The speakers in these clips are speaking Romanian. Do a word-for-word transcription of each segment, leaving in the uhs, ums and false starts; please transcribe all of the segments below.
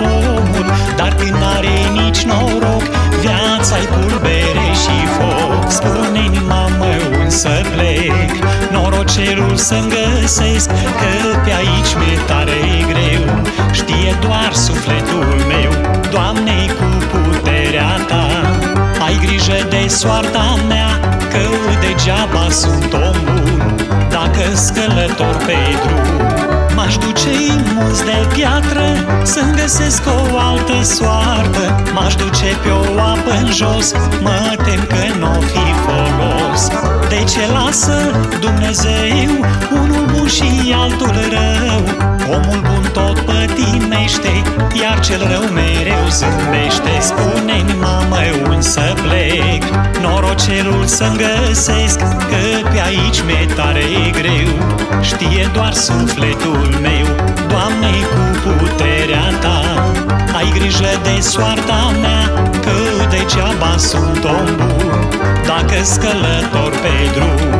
pomul, dar când n-are nici noroc, viața-i pulbere și foc. Spune-mi, mamă, unde să plec, norocelul să-mi găsesc, că pe aici mi-e tare greu. Știe doar sufletul meu, Doamne, cu puterea Ta. Ai grijă de soarta mea, că degeaba sunt om bun, dacă-s călător pe drum. M-aș duce-i munți de piatră să-mi găsesc o altă soartă. M-aș duce pe o apă în jos, mă tem că n-o fi folos. De ce lasă Dumnezeu unul bun și altul rău? Omul bun tot pătimește, iar cel rău mereu zâmbește. Spune-mi, mamă, unde să plec, norocelul să-mi găsesc, că pe aici mi-e tare greu. Știe doar sufletul meu, Doamne, cu puterea Ta. Ai grijă de soarta mea, că degeaba sunt om bun, dacă-s călător pe drum.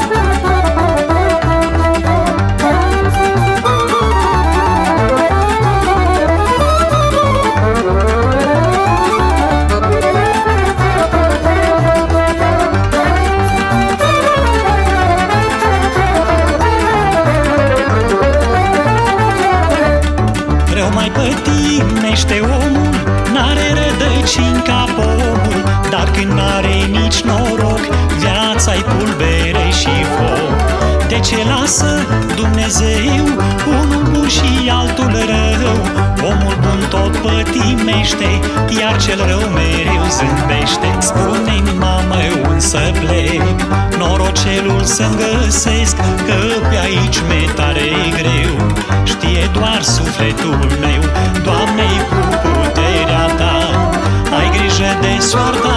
Mai pătimește omul, n-are rădăcini ca pomul, dar când n-are nici noroc, viața-i pulbere și foc. De ce lasă Dumnezeu unul bun și altul rău? Omul bun tot pătimește, iar cel rău mereu zâmbește. Spune-mi, mamă, unde să plec, norocelul să-mi găsesc, că pe aici mi-e tare greu. Știe doar sufletul meu, Doamne, cu puterea Ta. Ai grijă de soarta